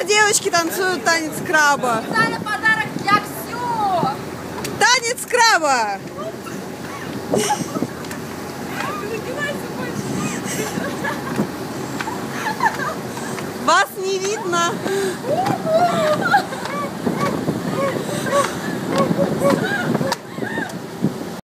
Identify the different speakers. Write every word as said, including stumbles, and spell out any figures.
Speaker 1: Супер девочки танцуют танец краба.
Speaker 2: Специальный подарок для Ксю.
Speaker 1: Танец краба. Вас не видно.